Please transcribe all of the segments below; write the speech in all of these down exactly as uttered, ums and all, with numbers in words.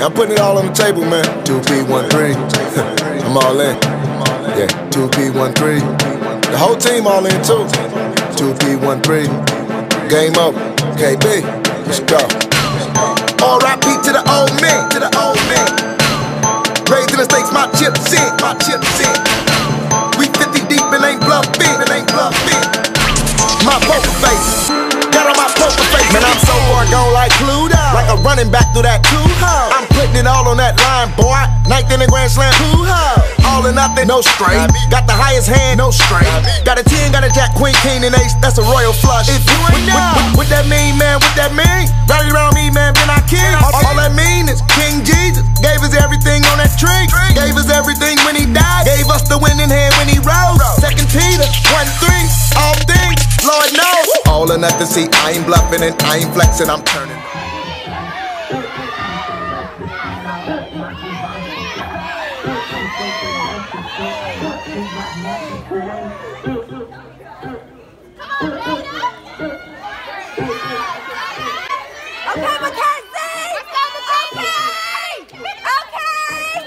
I'm putting it all on the table, man. two P one three. I'm all in. Yeah, two P one three. The whole team all in too. two P one three. Game up. K B. Let's go. R I P to the old man. To the old man. Raised in the stakes, my chips in. My chips in. We fifty deep and ain't bluffing. And ain't bluffing. My poker face. Got on my poker face. Man, I'm so far gone like Pluto. Like a running back through that two-ho. I'm putting it all on that line, boy. Ninth in the Grand Slam, two-ho. All or nothing, no straight. Got the highest hand, no straight. Got a ten, got a jack, queen, king, and ace. That's a royal flush. If you ain't know, what, what, what that mean, man? What that mean? Rally around me, man, been our king. All, all that mean is King Jesus gave us everything on that tree. Gave us everything when he died. Gave us the winning hand when he rose. Second Peter, one, three, all things, Lord knows. All or nothing, see, I ain't bluffing and I ain't flexing, I'm turning. Okay, Mackenzie! Let's go, Mackenzie! Okay!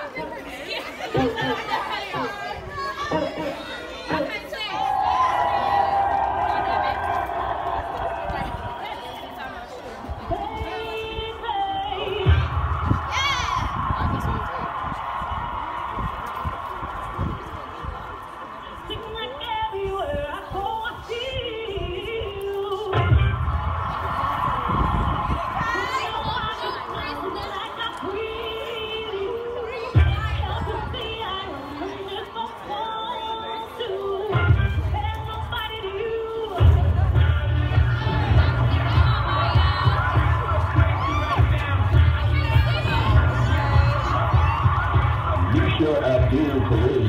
Abdul Karim,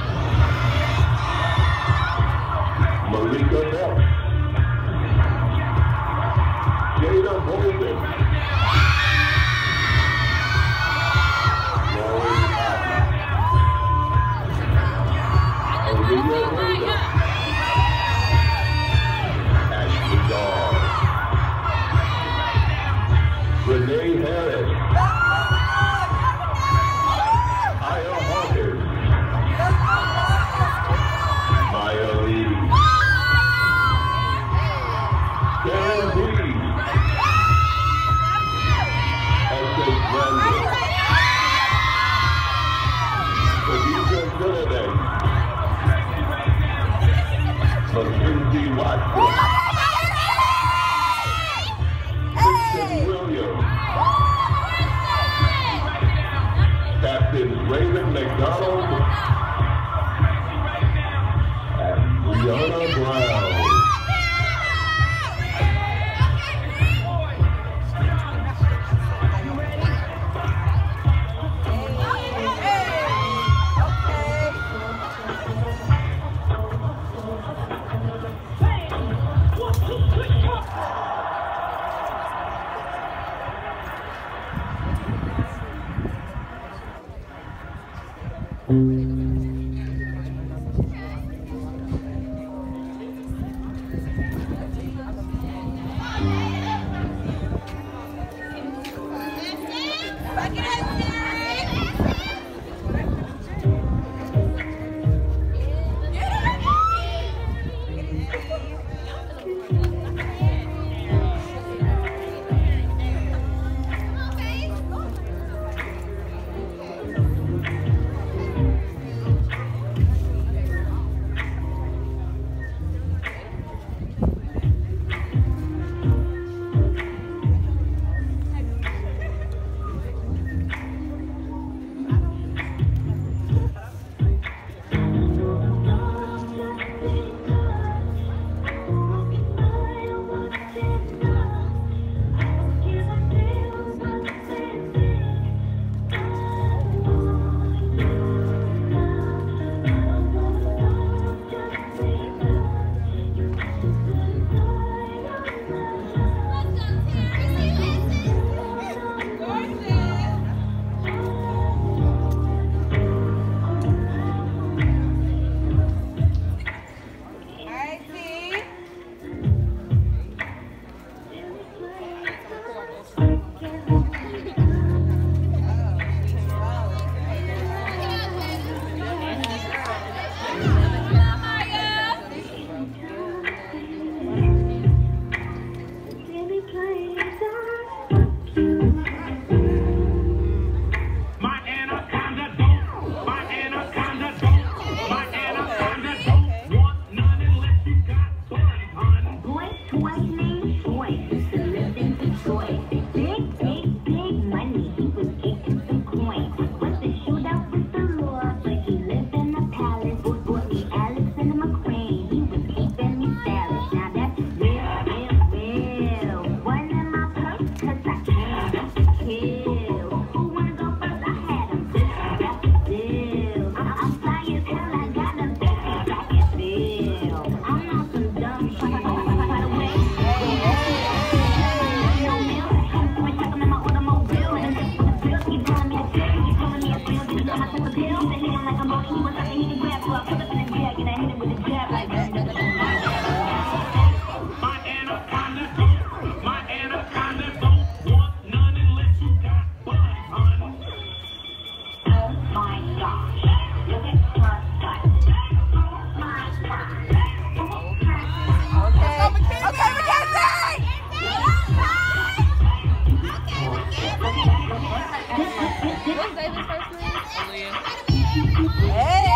Malika Bell, Jada Bolden, Lauren Patton, Olivia Rhoda, Ashley Dahl, Renee Harris, Mackenzie Watson, Kristen Williams, Captain Raymond McDonald, and Brianna Brown. My anaconda don't, my anaconda don't, my anaconda don't want none unless you got fun, hun. Boy, toy named Troy used to live in Detroit. Big, big, big money, he was getting some coins. Was the shootout with the law, but he lived in a palace. Bought me Alex and McQueen, he was keeping me stylish. Now that's real, real, real. One in my purse, cause I came to kill. Who wanna go first? I had him, this is that's the deal. I'm, I'm fly as hell, I got him, this is rocket bill. I'm on some dumb shit, by the way. No meal, boy, check him in my automobile. And this is the bill, keep telling me to chill. Keep telling me to feel, did you know my type of pill? They hit him like a monkey, he was like a heating grab. So I put up in his bag and I hit him with a jab like that. My anaconda don't, my anaconda don't want none unless you got fun, hun. Oh my gosh, look at her butt. Oh my gosh. Okay. Okay, Mackenzie! What's David's first name? Aaliyah. Hey!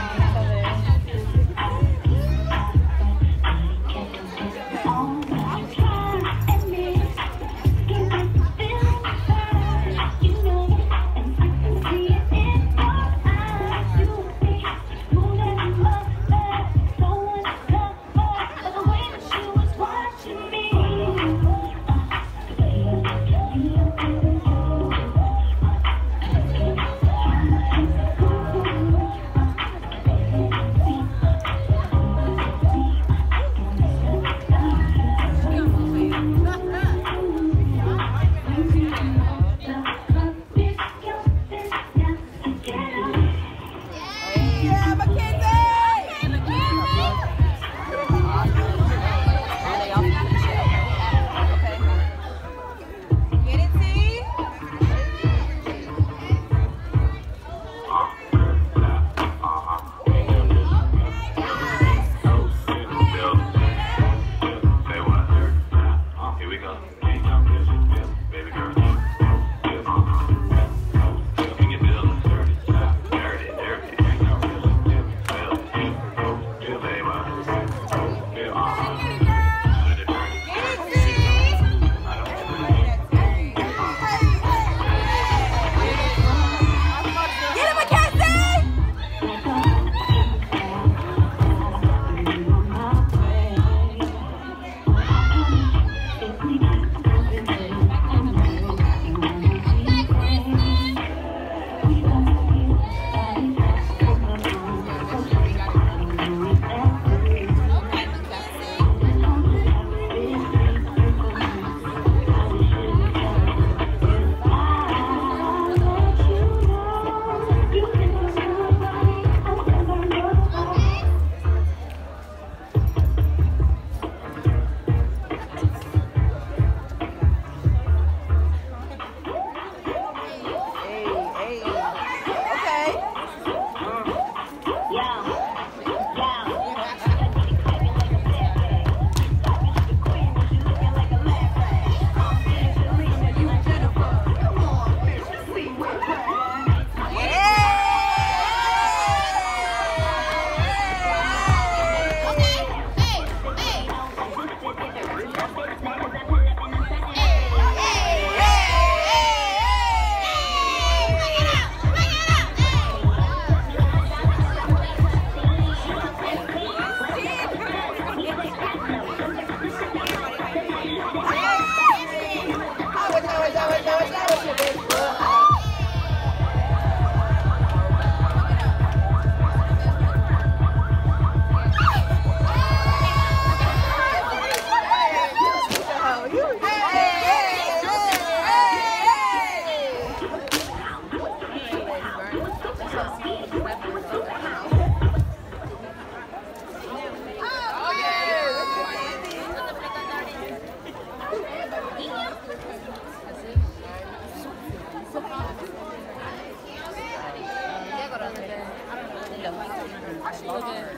Oh my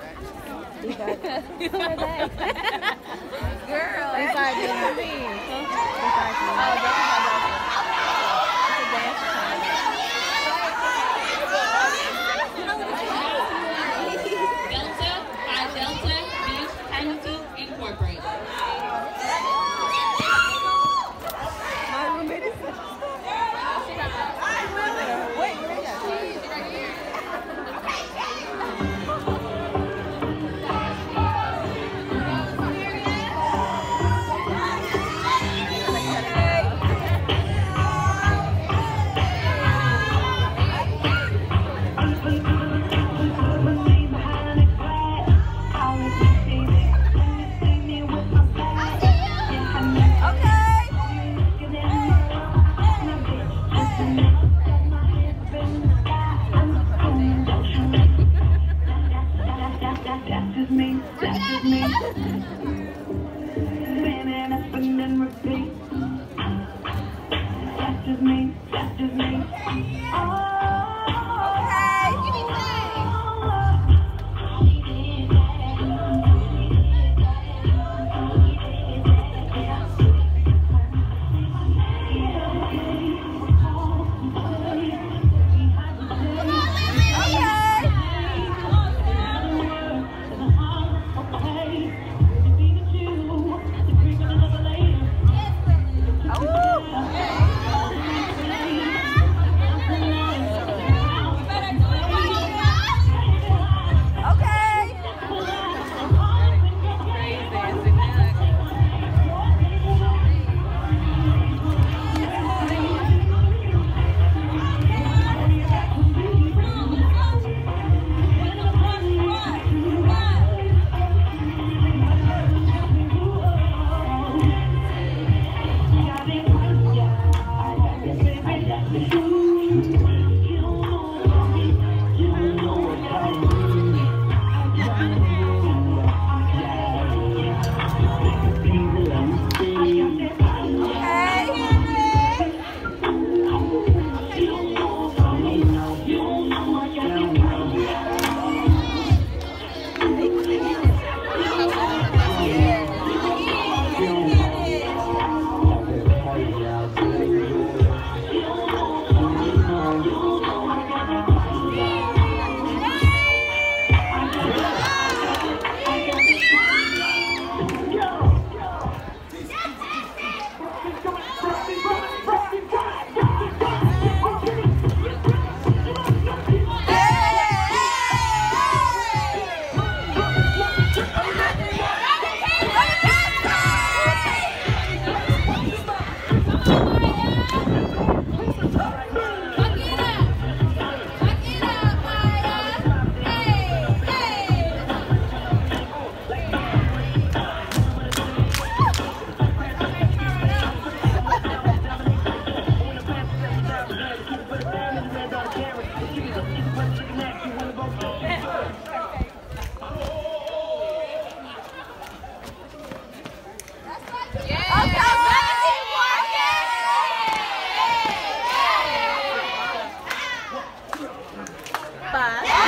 Girl. They started doing the thing. They started doing Oh, that's my daughter. It's a dance Delta by Delta Beach Technical Incorporated. My roommate is Wait, where is she? Right here. That's just me, that's just me. Spinning and spinning and repeat. That's just me, that's just me. Oh. Five.